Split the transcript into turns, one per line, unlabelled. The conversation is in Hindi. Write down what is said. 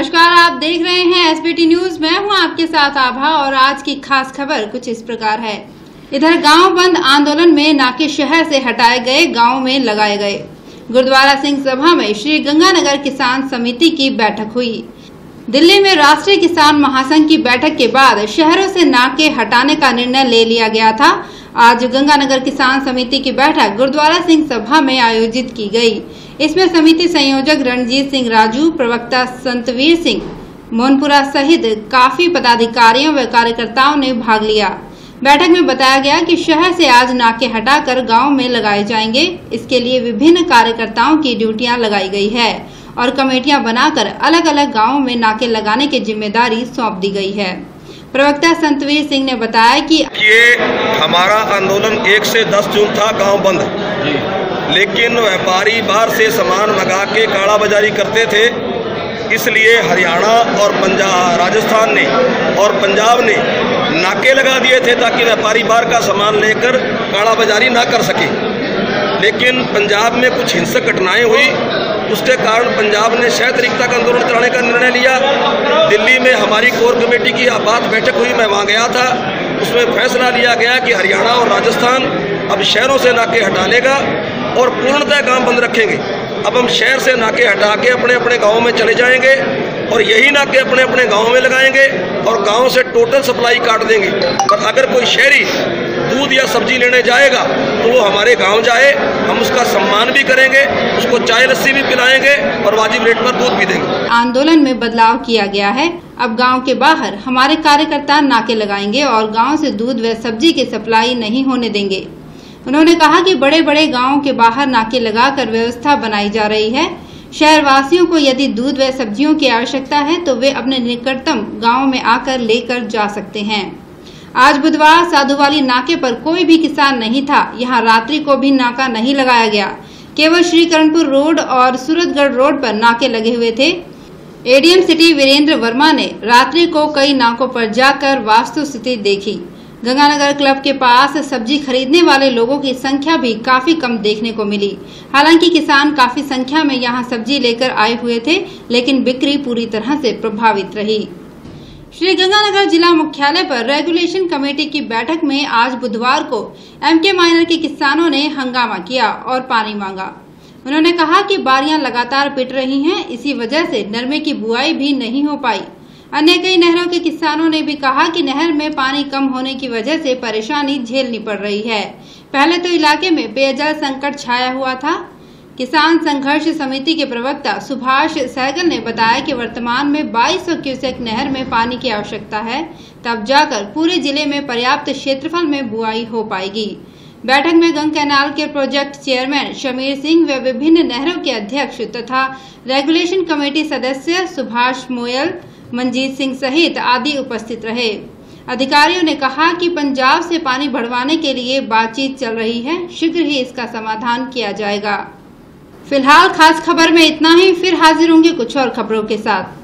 नमस्कार, आप देख रहे हैं एसबीटी न्यूज। मैं हूं आपके साथ आभा और आज की खास खबर कुछ इस प्रकार है। इधर गांव बंद आंदोलन में नाके शहर से हटाए गए, गांव में लगाए गए। गुरुद्वारा सिंह सभा में श्री गंगानगर किसान समिति की बैठक हुई। दिल्ली में राष्ट्रीय किसान महासंघ की बैठक के बाद शहरों से नाके हटाने का निर्णय ले लिया गया था। आज गंगानगर किसान समिति की बैठक गुरुद्वारा सिंह सभा में आयोजित की गई। इसमें समिति संयोजक रणजीत सिंह राजू, प्रवक्ता संतवीर सिंह मोहनपुरा सहित काफी पदाधिकारियों व कार्यकर्ताओं ने भाग लिया। बैठक में बताया गया कि शहर से आज नाके हटाकर गांव में लगाए जाएंगे। इसके लिए विभिन्न कार्यकर्ताओं की ड्यूटियां लगाई गई है और कमेटियां बनाकर अलग अलग गाँवों में नाके लगाने की जिम्मेदारी सौंप दी गई है। प्रवक्ता संतवीर सिंह ने बताया कि
ये हमारा आंदोलन 1 से 10 जून था गांव बंद, लेकिन व्यापारी बाहर से सामान मंगा के काला बाजारी करते थे। इसलिए हरियाणा और राजस्थान ने और पंजाब ने नाके लगा दिए थे ताकि व्यापारी बाहर का सामान लेकर काला बाजारी ना कर सके। लेकिन पंजाब में कुछ हिंसक घटनाएं हुई, उसके कारण पंजाब ने शहर रिक्ता का आंदोलन कराने का निर्णय लिया। दिल्ली में हमारी कोर कमेटी की बात बैठक हुई, मैं वहाँ गया था। उसमें फैसला लिया गया कि हरियाणा और राजस्थान अब शहरों से नाके हटा लेगा और पूर्णतः काम बंद रखेंगे। अब हम शहर से नाके हटा के अपने अपने गाँव में चले जाएंगे और यही नाके अपने अपने गाँव में लगाएंगे और गाँव से टोटल सप्लाई काट देंगे। पर अगर कोई शहरी दूध या सब्जी लेने जाएगा तो वो हमारे गांव जाए, हम उसका सम्मान भी करेंगे, उसको चाय लस्सी भी पिलाएंगे और वाजिब रेट पर दूध भी देंगे।
आंदोलन में बदलाव किया गया है। अब गांव के बाहर हमारे कार्यकर्ता नाके लगाएंगे और गांव से दूध व सब्जी की सप्लाई नहीं होने देंगे। उन्होंने कहा कि बड़े बड़े गाँव के बाहर नाके लगाकर व्यवस्था बनाई जा रही है। शहर वासियों को यदि दूध व सब्जियों की आवश्यकता है तो वे अपने निकटतम गाँव में आकर लेकर जा सकते हैं। आज बुधवार साधुवाली नाके पर कोई भी किसान नहीं था। यहाँ रात्रि को भी नाका नहीं लगाया गया। केवल श्रीकरणपुर रोड और सूरतगढ़ रोड पर नाके लगे हुए थे। एडीएम सिटी वीरेंद्र वर्मा ने रात्रि को कई नाकों पर जाकर वास्तु स्थिति देखी। गंगानगर क्लब के पास सब्जी खरीदने वाले लोगों की संख्या भी काफी कम देखने को मिली। हालांकि किसान काफी संख्या में यहाँ सब्जी लेकर आए हुए थे, लेकिन बिक्री पूरी तरह से प्रभावित रही। श्री गंगानगर जिला मुख्यालय पर रेगुलेशन कमेटी की बैठक में आज बुधवार को एमके माइनर के किसानों ने हंगामा किया और पानी मांगा। उन्होंने कहा कि बारियां लगातार पिट रही हैं, इसी वजह से नरमे की बुआई भी नहीं हो पाई। अन्य कई नहरों के किसानों ने भी कहा कि नहर में पानी कम होने की वजह से परेशानी झेलनी पड़ रही है। पहले तो इलाके में पेयजल संकट छाया हुआ था। किसान संघर्ष समिति के प्रवक्ता सुभाष सहगल ने बताया कि वर्तमान में 2200 क्यूसेक नहर में पानी की आवश्यकता है, तब जाकर पूरे जिले में पर्याप्त क्षेत्रफल में बुआई हो पाएगी। बैठक में गंग कैनाल के प्रोजेक्ट चेयरमैन शमीर सिंह व विभिन्न नहरों के अध्यक्ष तथा रेगुलेशन कमेटी सदस्य सुभाष मोयल, मंजीत सिंह सहित आदि उपस्थित रहे। अधिकारियों ने कहा कि पंजाब से पानी बढ़वाने के लिए बातचीत चल रही है, शीघ्र ही इसका समाधान किया जाएगा। फिलहाल खास खबर में इतना ही, फिर हाजिर होंगे कुछ और खबरों के साथ।